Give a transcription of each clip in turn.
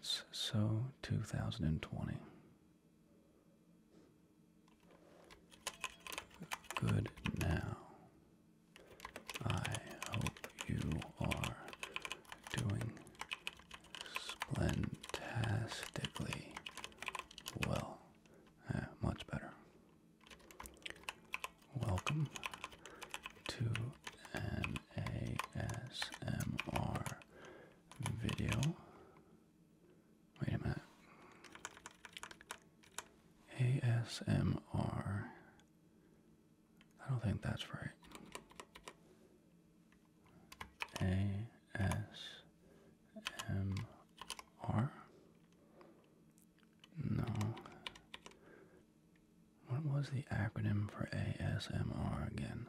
It's so 2020. Good now. I hope you are doing splentastically well. Much better. Welcome to an ASMR video. Wait a minute. ASMR. I don't think that's right. ASMR? No. What was the acronym for ASMR again?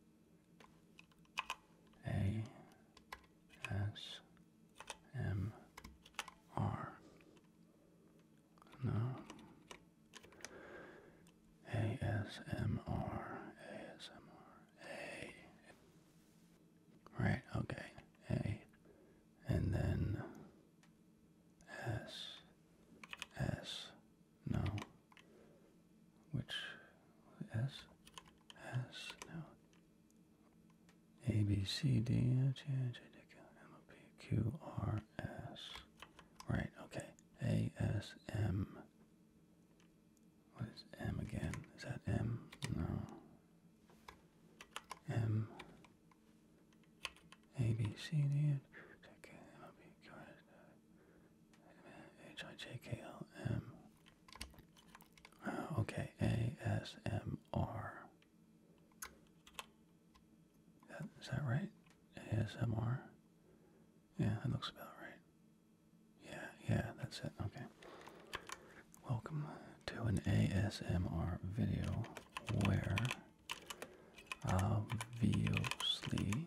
ASMR. No. ASMR. A. Right, okay. A. And then S. S. No. Which S? S. No. A, B, C, D, H, I, J, K, L, M, P, Q, R, S. Right, okay. A, S, M. What is M again? Is that M? No. M. A, B, C, D, H, K, L, M, P, Q, R, S, H, I, J, K, L, M. Okay, ASMR. Is that right? ASMR? Yeah, that looks about right. Yeah, that's it. Okay. Welcome to an ASMR video where obviously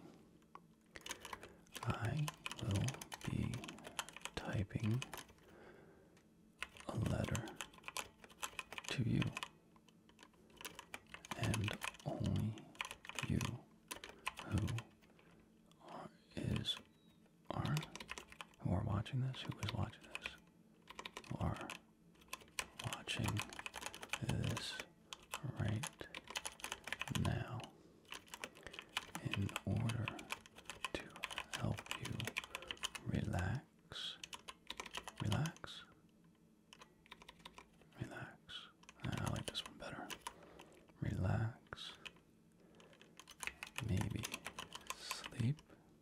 I will be typing a letter to you, and only you who are watching this, who is watching this, who are watching this right now, in order to help you relax. I like this one better. Relax, maybe sleep,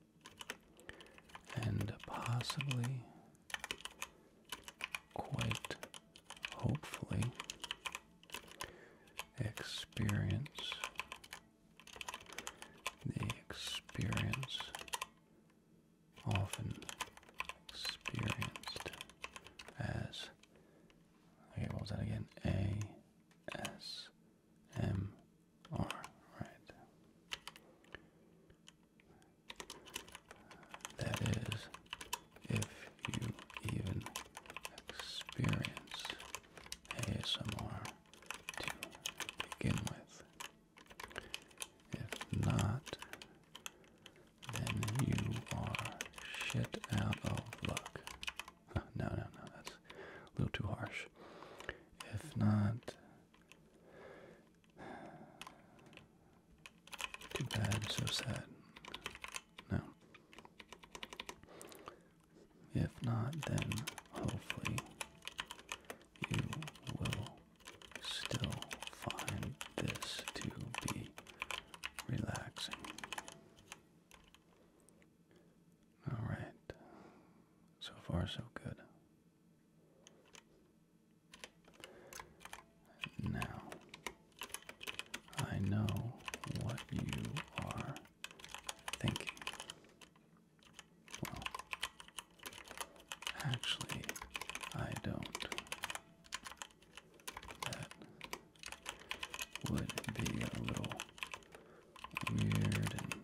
and possibly, quite hopefully, experience the experience often experienced as, okay, what was that again? ASMR, right? That is, if you even experience ASMR to begin with. If not, then you are shit out of luck. No, that's a little too harsh. If not, too bad, so sad. No. If not, then hopefully you will still find this to be relaxing. Alright. So far, so good. Now, I know what you are thinking. Well, actually, I don't. That would be a little weird and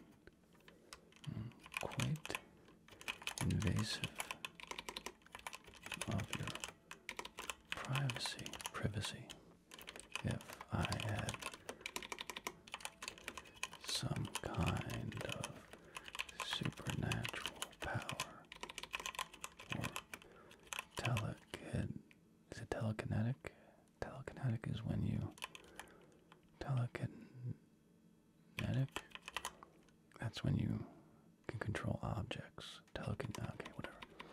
quite invasive of your privacy, if I had some kind of supernatural power or It's when you can control objects. Okay, whatever.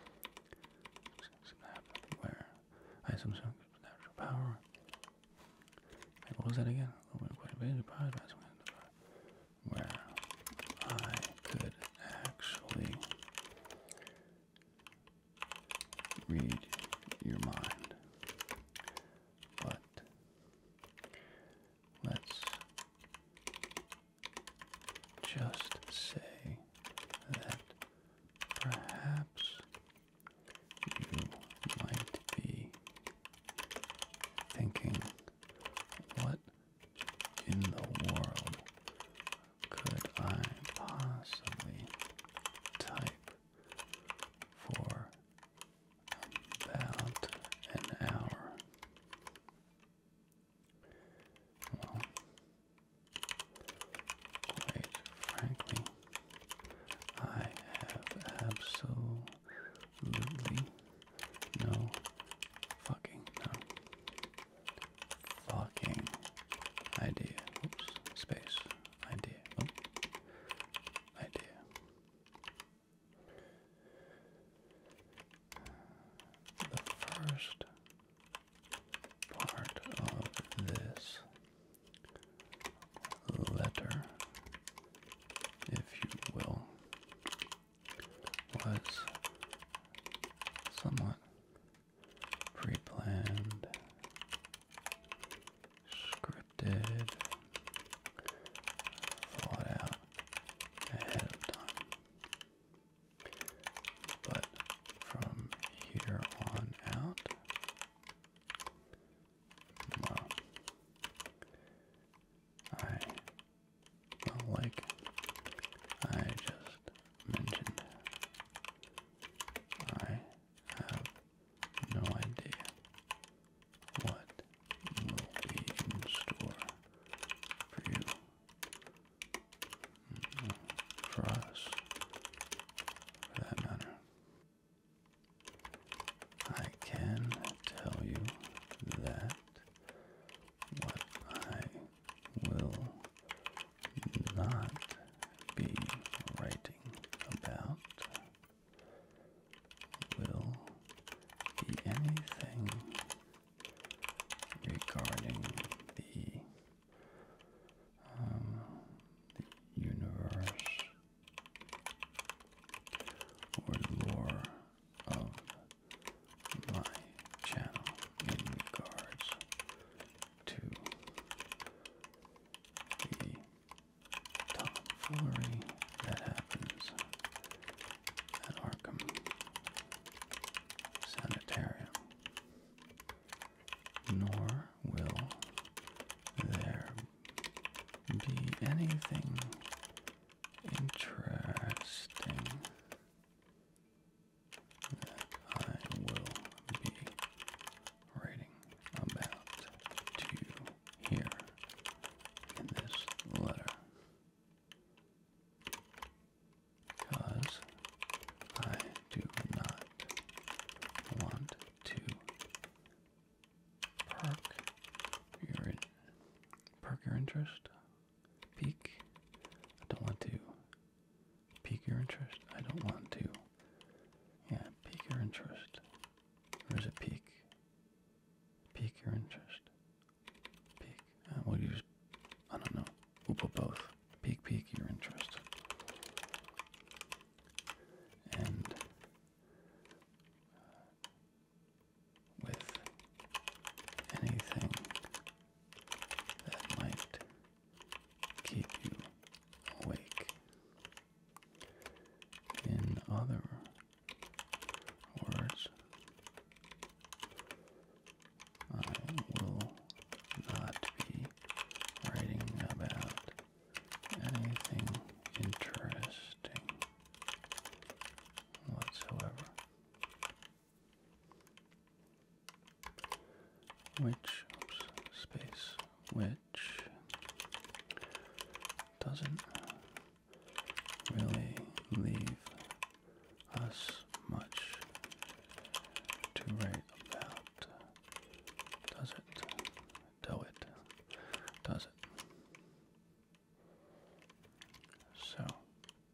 Where I have some natural power. Wait, what was that again? Where I could actually read your mind. But let's just say that perhaps you might be thinking, what in the world could I possibly type for about an hour? Well, quite frankly, I have absolutely no fucking idea. Oops, space. Idea. Idea. The first part of this letter, if you will, was somewhat pre-planned, scripted, thought out ahead of time. But from here on out, well, like I just mentioned, I have no idea what will be in store for you, for us, for that matter. I can tell you that what I will not be writing about will be anything regarding the universe or lore of my channel in regards to the tomfoolery that happens at Arkham Sanitarium, nor will there be anything interesting that I will be writing about to you here in this letter, because I do not want to perk your interest, pique. I don't want to pique your interest. I don't want to, pique your interest. Or is it pique? Pique your interest. Pique. We'll use, I don't know. We'll put both. Pique your interest. And with anything that might keep you awake. In other words, I will not be writing about anything interesting whatsoever. Which doesn't really leave us much to write about, does it? Does it? So,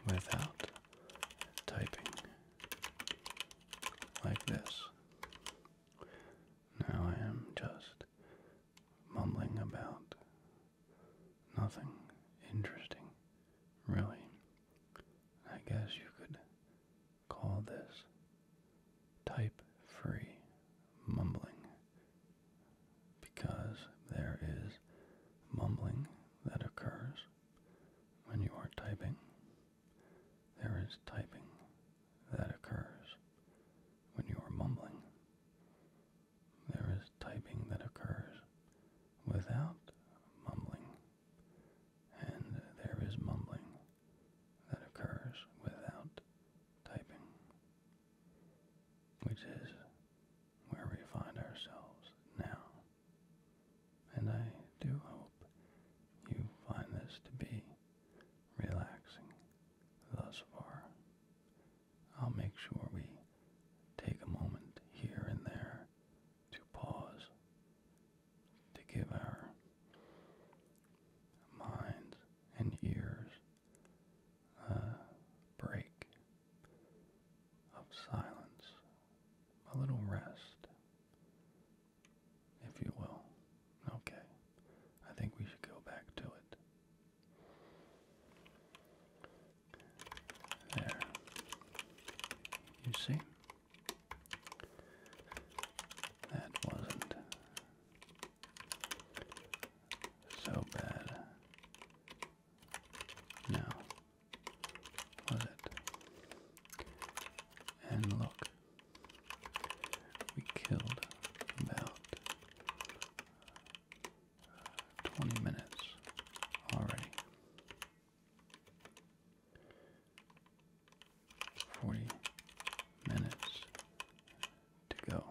without typing like this. Now I am just mumbling about nothing interesting, really. I guess you could call this type-free mumbling, because there is mumbling that occurs when you are typing. There is typing that occurs when you are mumbling. There is typing that occurs without mumbling. And there is mumbling that occurs without typing, which is where we find ourselves now. And I do hope you find this to be relaxing thus far. I'll make sure we take a moment here and there to pause, to give our minds and ears a break of silence, a little rest, if you will. Okay, I think we should go back to it. There. You see? That wasn't so bad. Now, was it? And look, we killed about 20 minutes already. 40 minutes to go.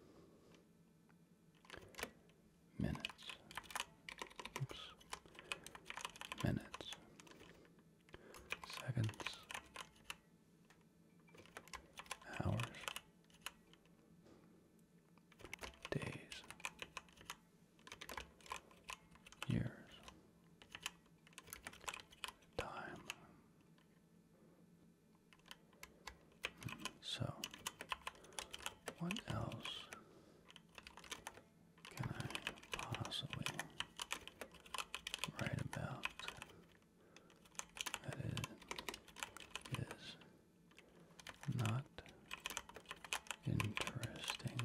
Minutes. Oops. Minutes. Seconds. Hours. Days. Years. Time. So, what else can I possibly write about that is not interesting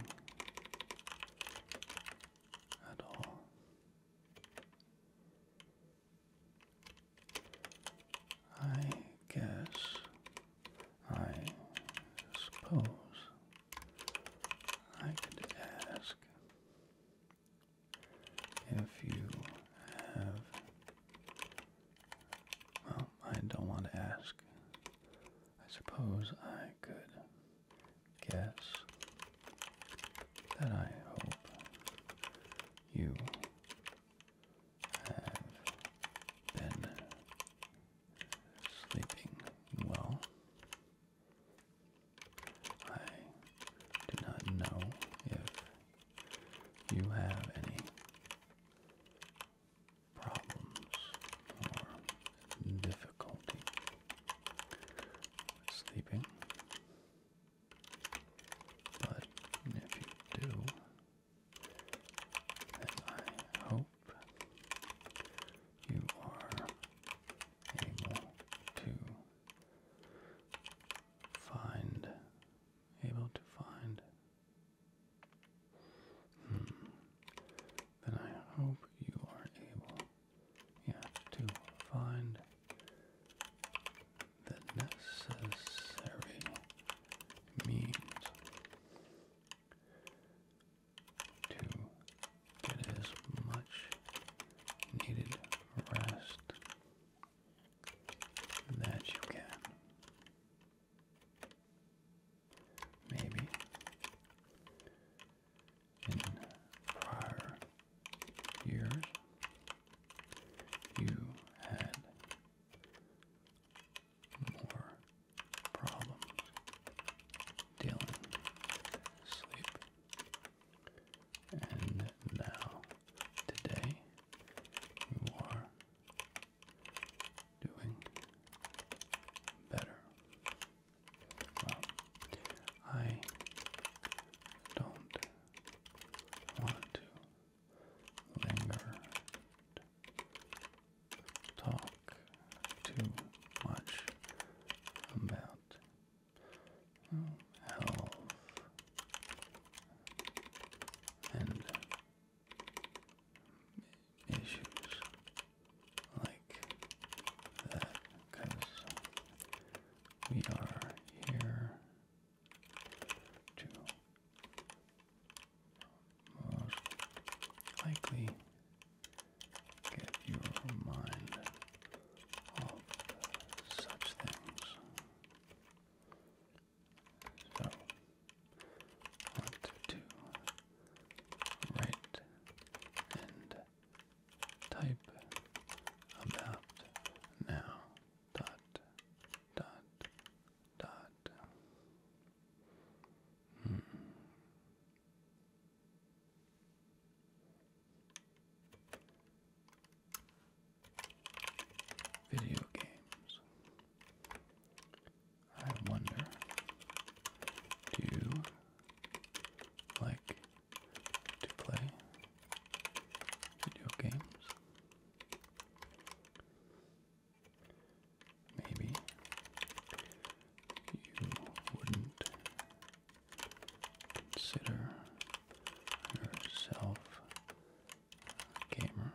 at all? I guess, I suppose I could ask if you have, well, I don't want to ask. I suppose I could guess that I hope you have been sleeping well. I do not know if you have any problems or difficulty with sleeping, but if you do, then I hope you are able to find, then I hope you are able, to find the necessary we are here to most likely get your mind off such things. So, want to write and type about now. Dot, dot, dot. Video games. I wonder, do you like to play video games? Maybe you wouldn't consider yourself a gamer,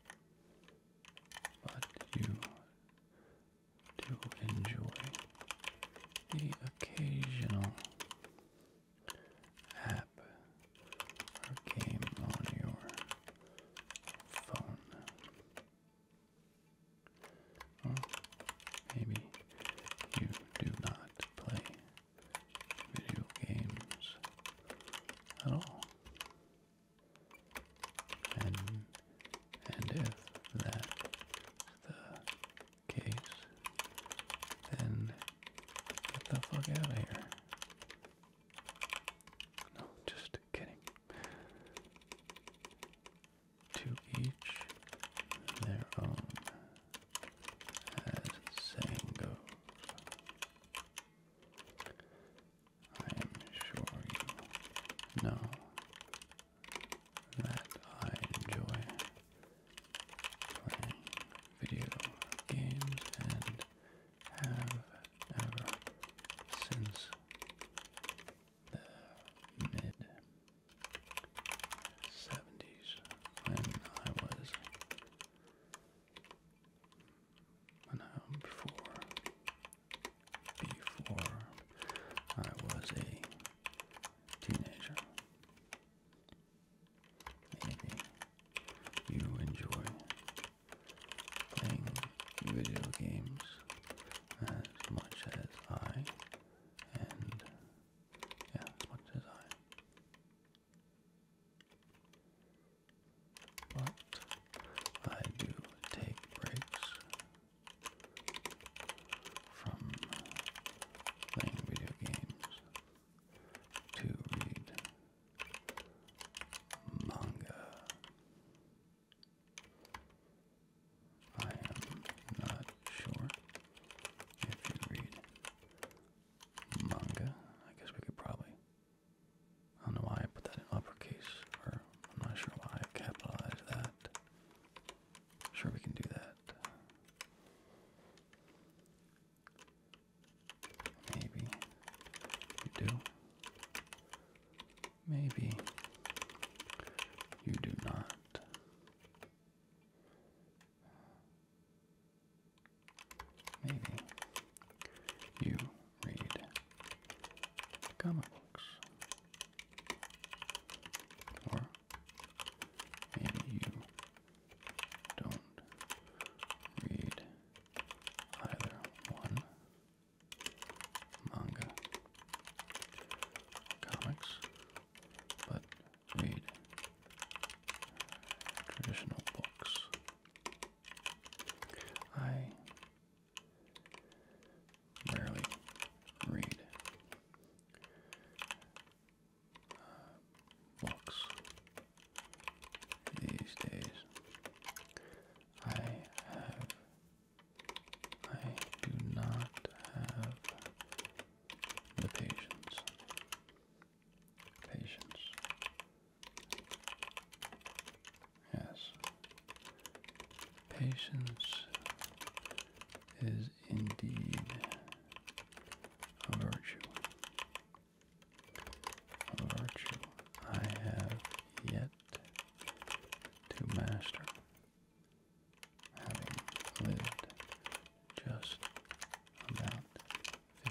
but you do enjoy the occasional app or game on your phone. Or maybe you do not play video games at all. And if that's the case, then get the fuck out of here. No, just kidding. To each their own, as the saying goes. I am sure you know that I enjoy playing video games and have ever since the mid-70s when I was before I was a teenager. Maybe you enjoy playing video games as much as I, and yeah, as much as I. But I do take breaks from playing video games to read manga. I am not sure if you read manga. I guess we could probably, I don't know why I put that in uppercase, or I'm not sure why I capitalized that. Sure, we can do that. Maybe you do. Maybe you do not. Maybe you read comic books. Or maybe you don't read either one, manga, comics, but read traditional books. I rarely read books these days. I do not have the patience. Yes. Patience is indeed a virtue. A virtue I have yet to master, having lived just about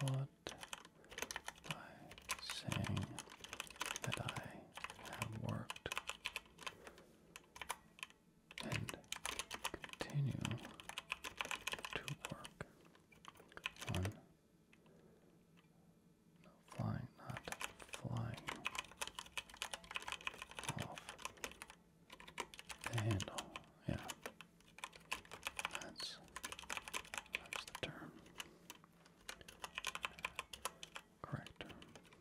thought by saying that I have worked and continue to work on flying, not flying off the handle. Yeah, that's the term. Correct term.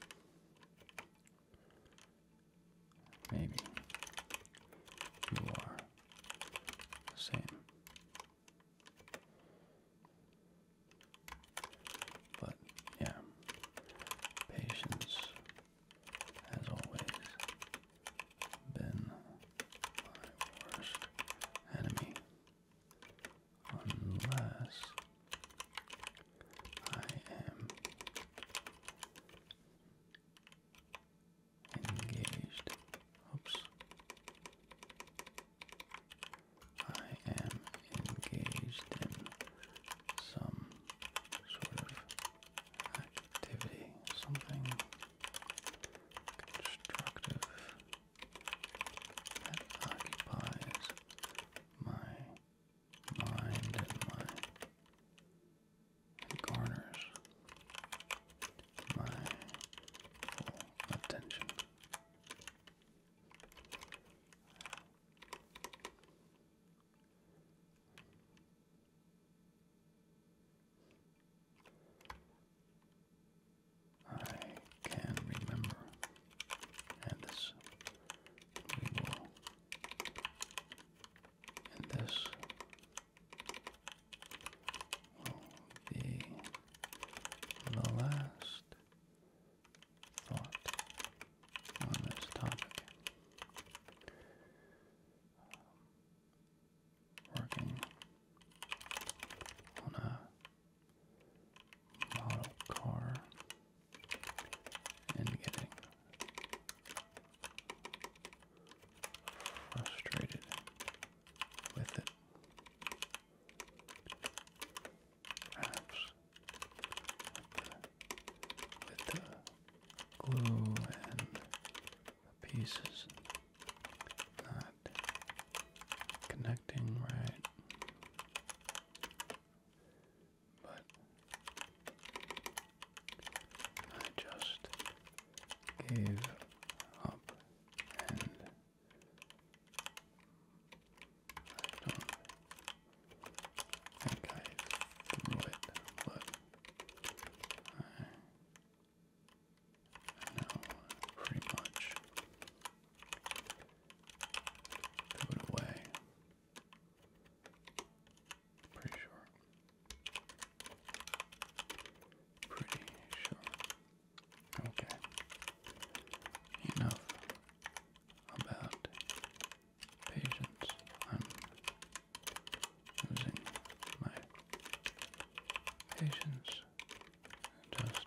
Maybe you are the same. But yeah, patience has always been my worst enemy, unless I am engaged. Oops. I am engaged in some sort of activity, something constructive that occupies my mind and garners my full attention. I can remember, and this we will, and this will be the last thought on this topic. Working on a model car and getting frustrated with it. Perhaps with the glue and the pieces not connecting right, but I just gave up and I don't think I threw it, but I know pretty much threw it away. Pretty sure. Pretty sure. Okay. Enough about patience. I'm losing my patience just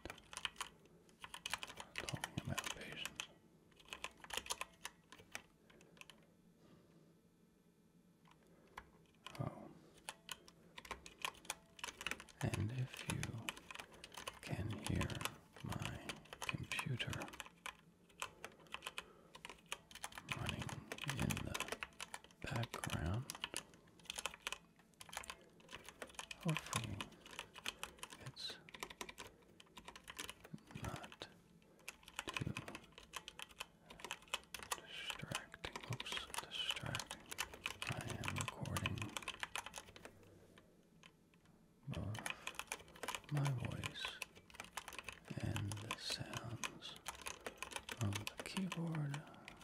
talking about patience. Oh. And if you can hear my computer running in the background, hopefully it's not too distracting. Oops, distracting. I am recording both my voice and the sounds of the keyboard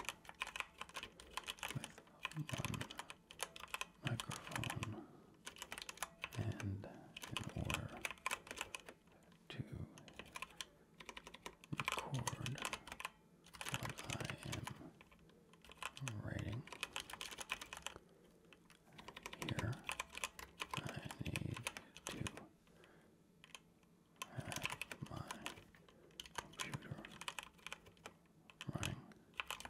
with one microphone, and in order to record what I am writing here, I need to have my computer running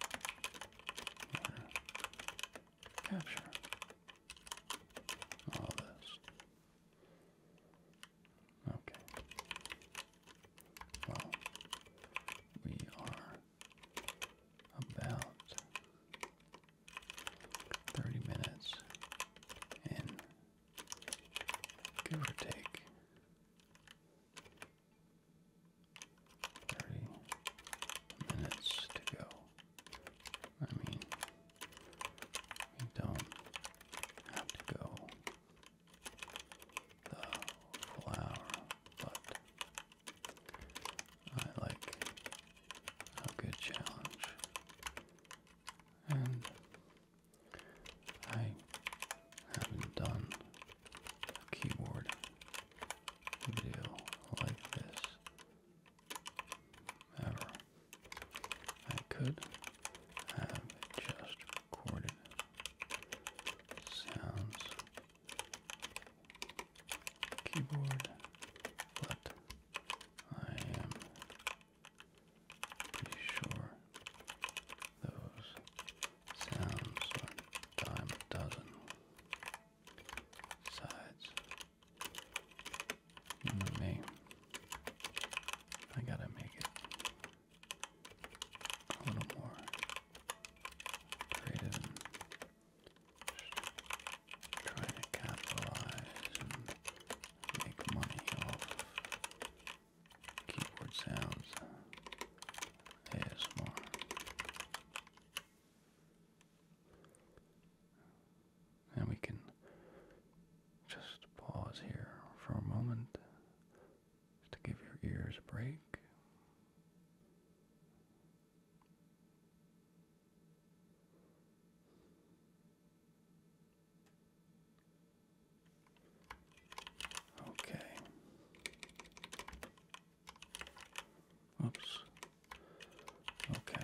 Whoops. Okay.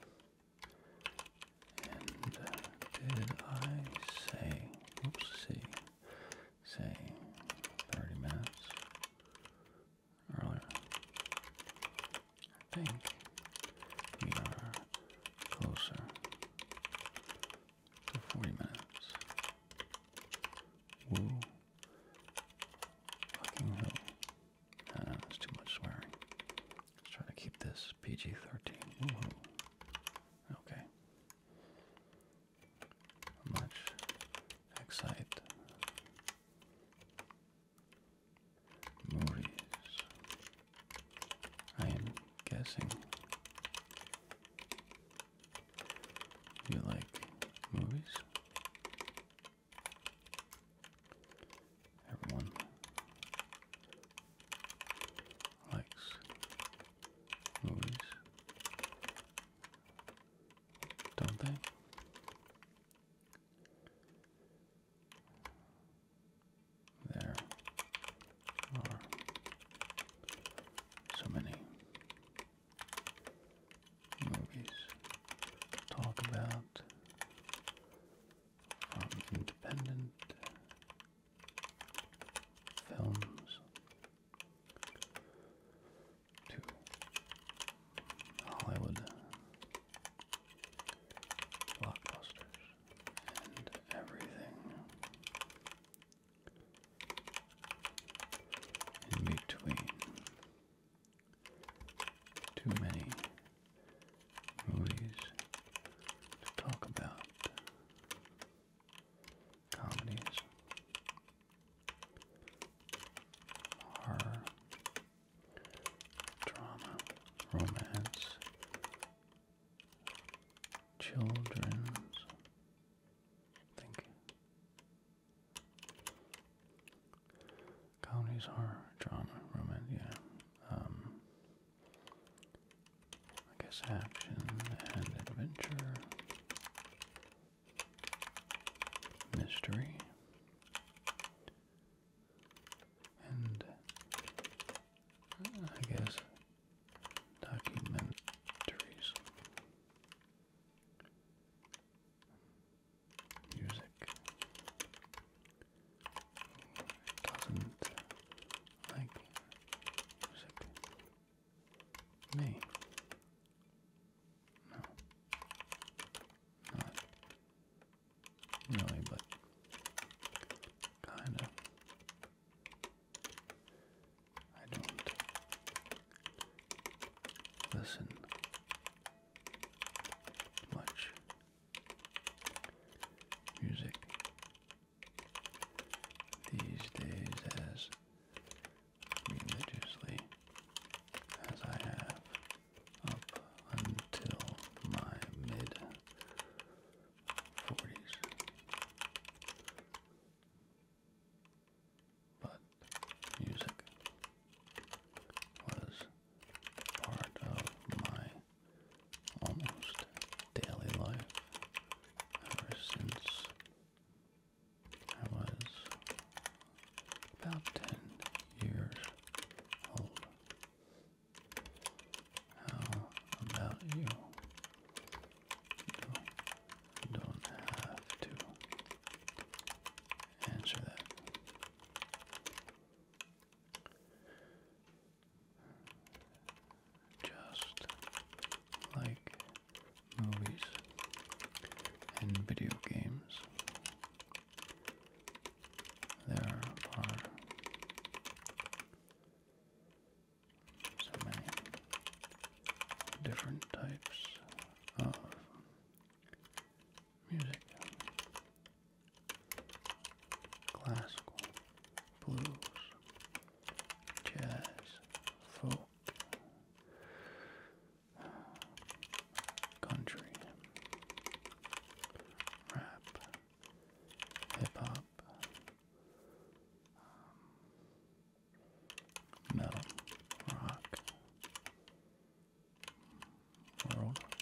And did I say, say 30 minutes earlier? I think we are closer to 40 minutes. Woo. Fucking who? That's too much swearing. Let's try to keep this PG-13. Woohoo. Okay. Much excite. Movies. I am guessing you like movies. Everyone likes movies, don't they? There are so many movies to talk about, from independent films to Hollywood blockbusters and everything in between. Too many movies to talk about. Comedies, horror, drama, romance, children's, think, comedies, horror, drama, romance, yeah, I guess action and adventure, mystery, and I guess documentaries, music. Doesn't like music. Me. No. Not really, but kind of. I don't listen much music these days as religiously as I have up until my mid-40s. But music was part of my almost daily life ever since I was about 10 years old. How about you? You don't have to answer that. Just like movies and video games, there are so many different types of music. Classical, blues, jazz, folk, country, rap, hip-hop, metal, rock, world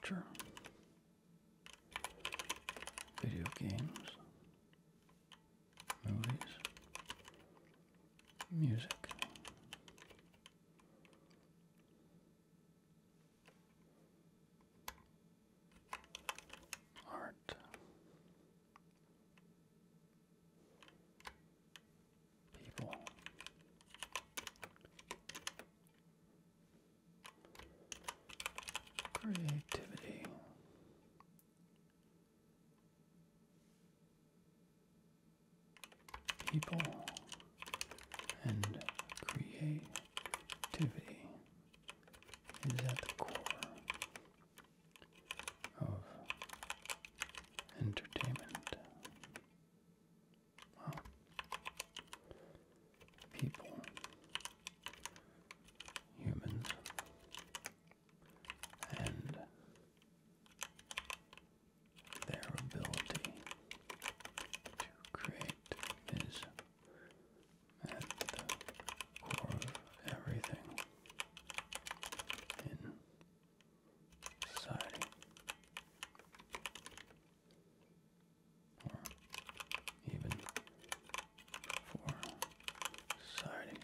culture, video games, movies, music, art, people, creativity, people, and creativity is at the core of entertainment. Well, people, humans, and their ability to create is at the core of everything in society, or even for society.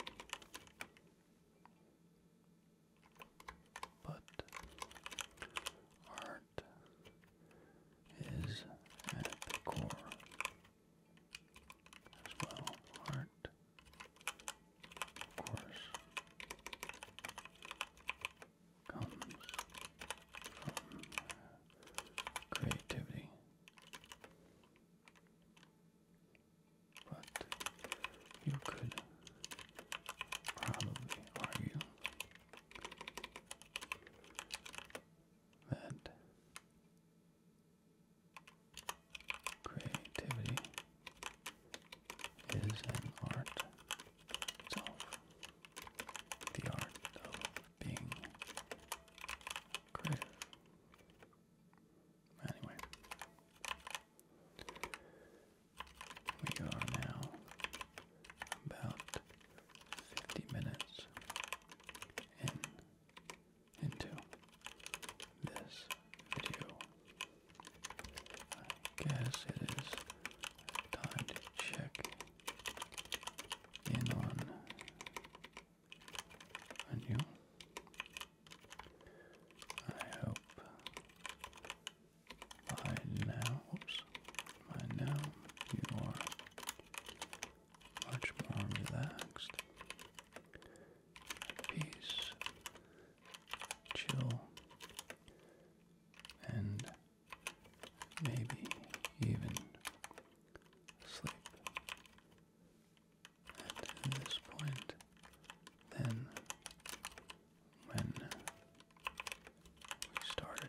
But art is at the core as well. Art, of course, comes from creativity, but you could probably argue that creativity is an art itself, the art of being creative. Anyway, we are now about 50 minutes into this video. I guess it is time to check in on you. I hope by now you are much more relaxed, peace, chill, and maybe even sleep at this point than when we started.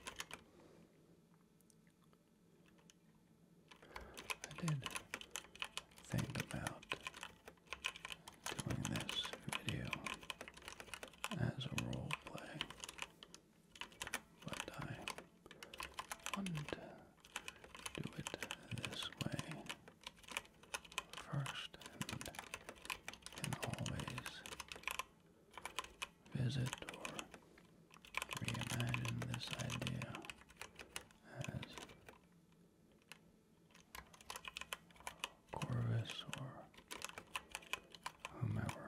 I did think about doing this video as a role play, but I wanted to do it this way first and can always visit or reimagine this idea as Corvus or whomever.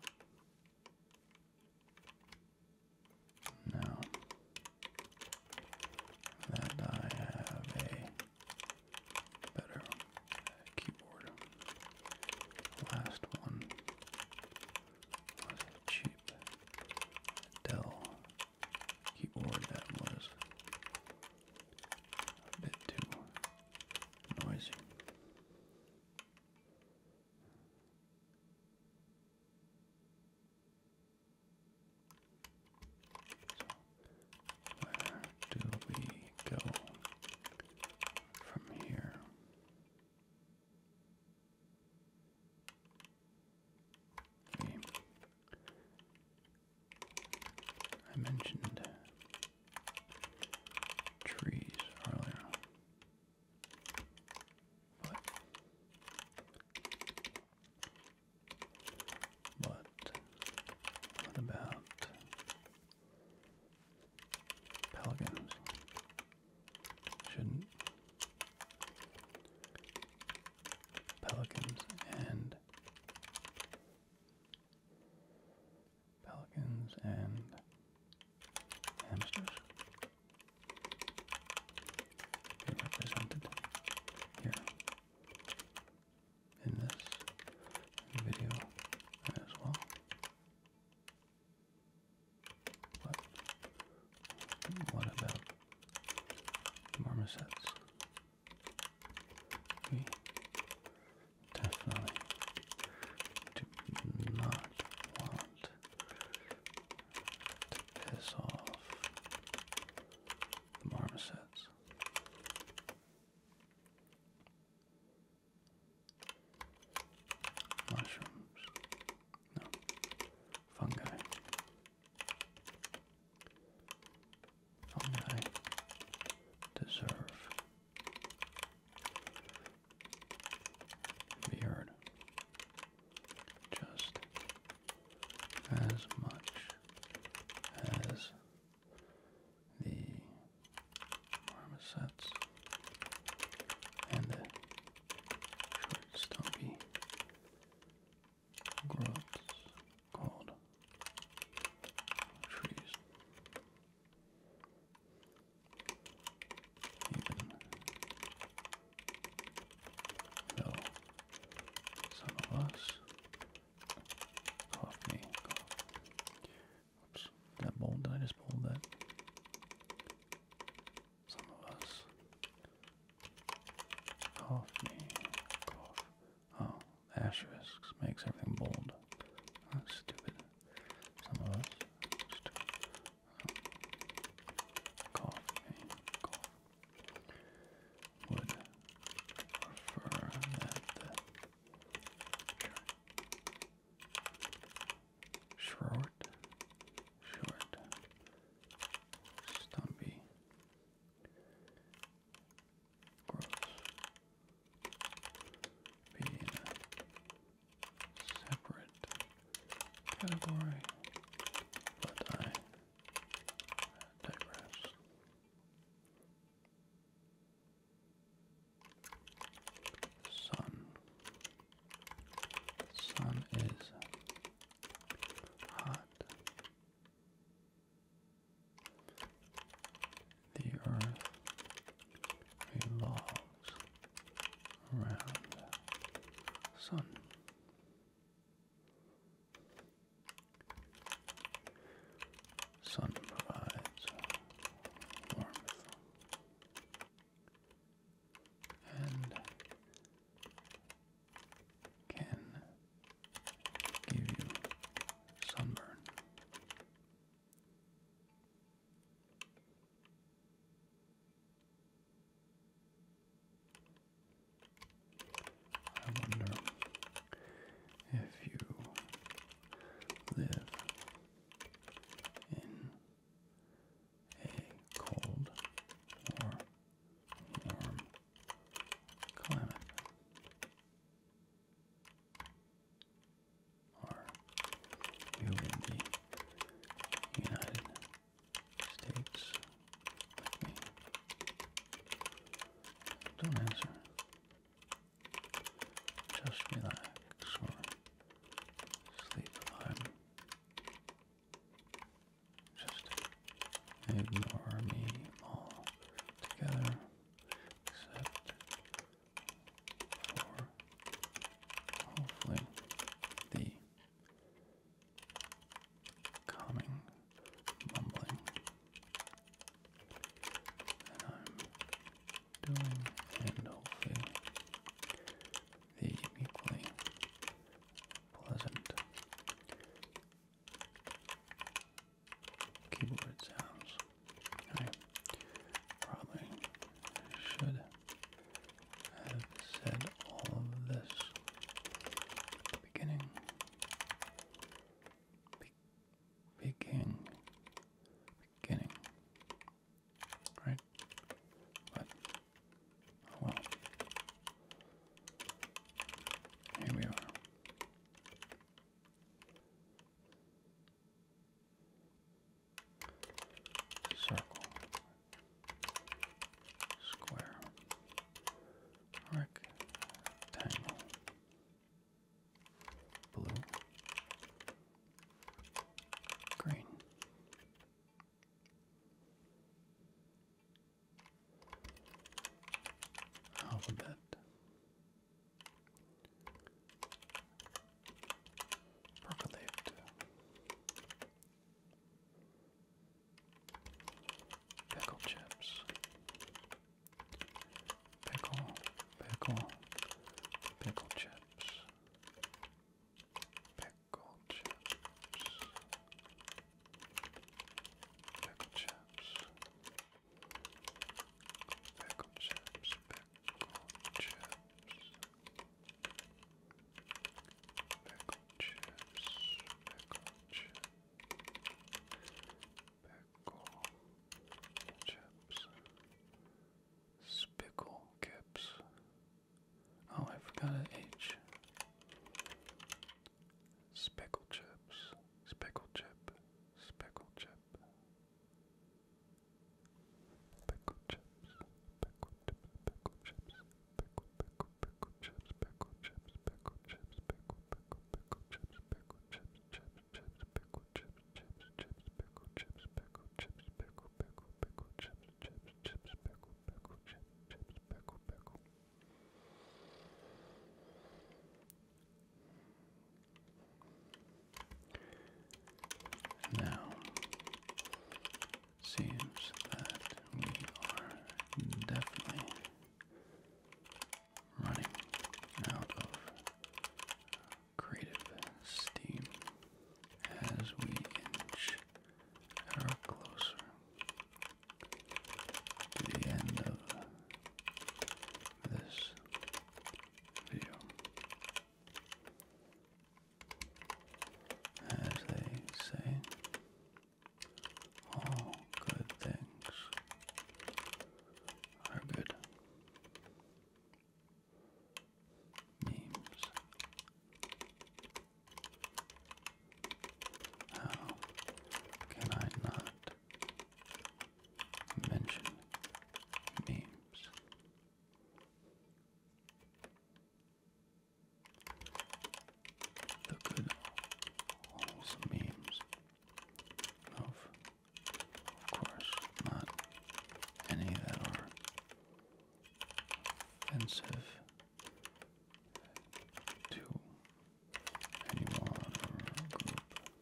Now that I have a better keyboard, the last one was a cheap Dell keyboard that was a bit too noisy. Where do we go from here? I mentioned trees earlier, but what about pelicans? chickens and hamsters be represented here in this video as well. But what about marmosets? We definitely do not want to piss off the marmosets. Mushrooms. No. Fungi. Fungi deserve to be heard just as much as the marmosets and the short, stumpy growths called trees. Even though some of us cough me, cough. Oops, did I bold? Did I just bold that? Some of us cough me, cough. Oh, asterisks makes everything bold. That's stupid. Some of us just cough me, cough. Would prefer that the short, stumpy growths be in a separate category, but I digress. Sun. Sun is hot. The earth revolves around the sun. Sun provides warmth and can give you sunburn. I wonder alphabet. Percolate. Pickle chips. Pickle, pickle, pickle chips. Pickle chips. Pickle chips. Pickle chips. Pickle chips. Pickle chips. Pickle chips. Pickle chips. Spickle kips. Oh, I forgot an H. Speckle chips. Speckle chip. Speckle chip. Pickle chips. Pickle chips. Pickle chips. Pickle pickle chips. Pickle chips. Pickle chips. Pickle pickle chips. Pickle chips. Chips chips. Pickle chips. Chips chips. Pickle chips. Pickle chips. Pickle pickle chips. Chips chips. Pickle pickle chips. Chips pickle pickle. Now, seems that we are definitely running out of creative steam as we inch ever closer to the end of this video. As they say, all good things are good. Memes. How can I not mention memes? The good, wholesome memes of course, not any that are offensive to anyone or group,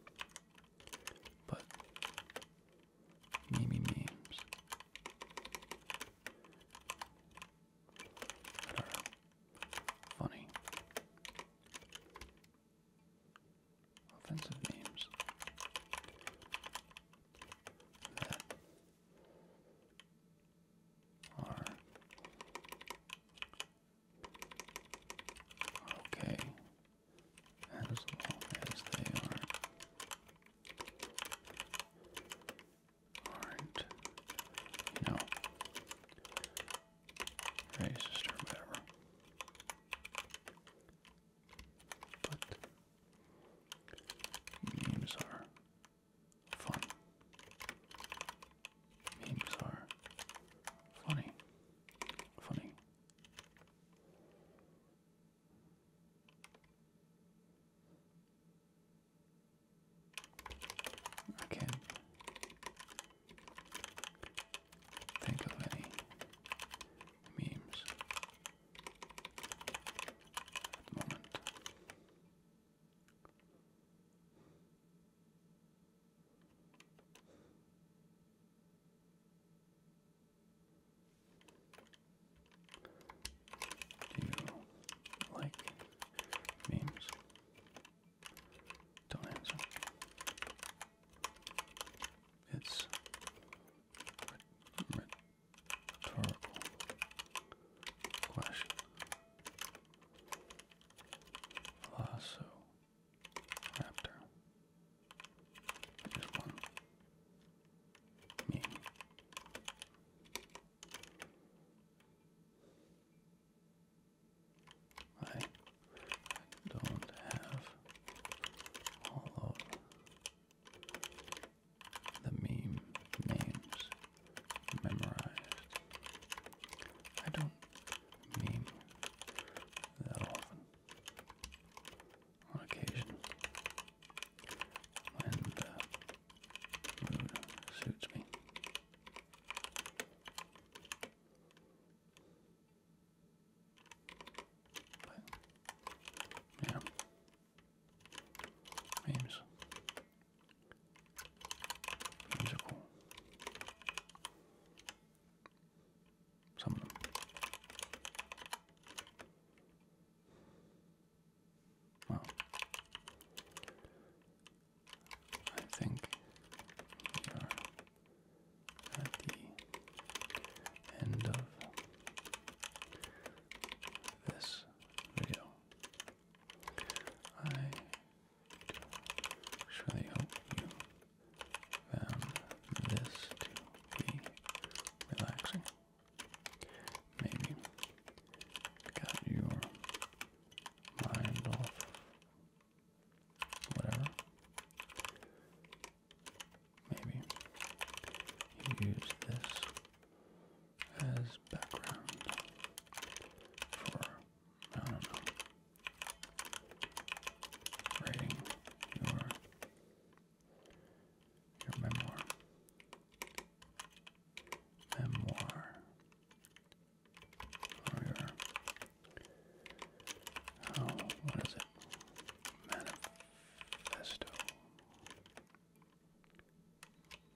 but memes that are funny. Offensive memes that are okay as long as they aren't, racist or whatever. But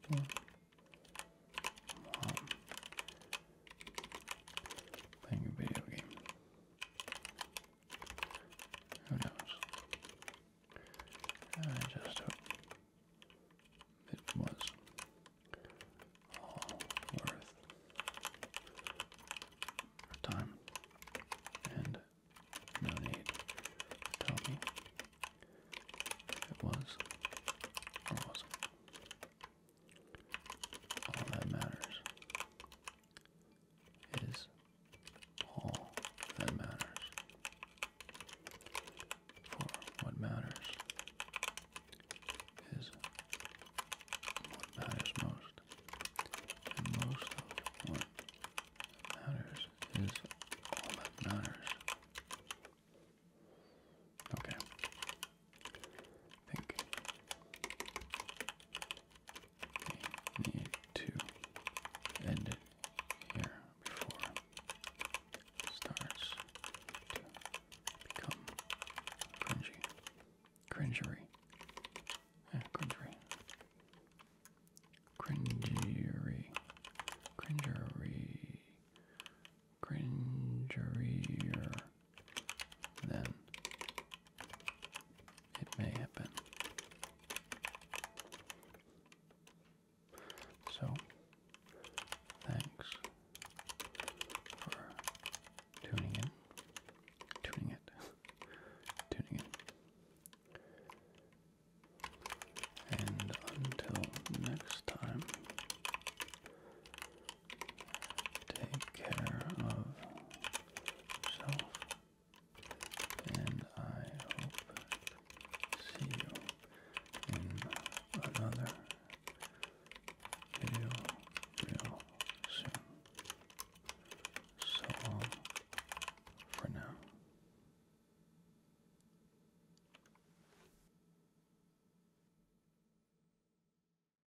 playing a video game. Who knows? I just hope it was all worth our time, and no need to tell me if it was or wasn't. All that matters is all that matters. For what matters is what matters most. And most of what matters is all that matters. Okay. I think we need to end it here before it starts to become cringy. Cringery.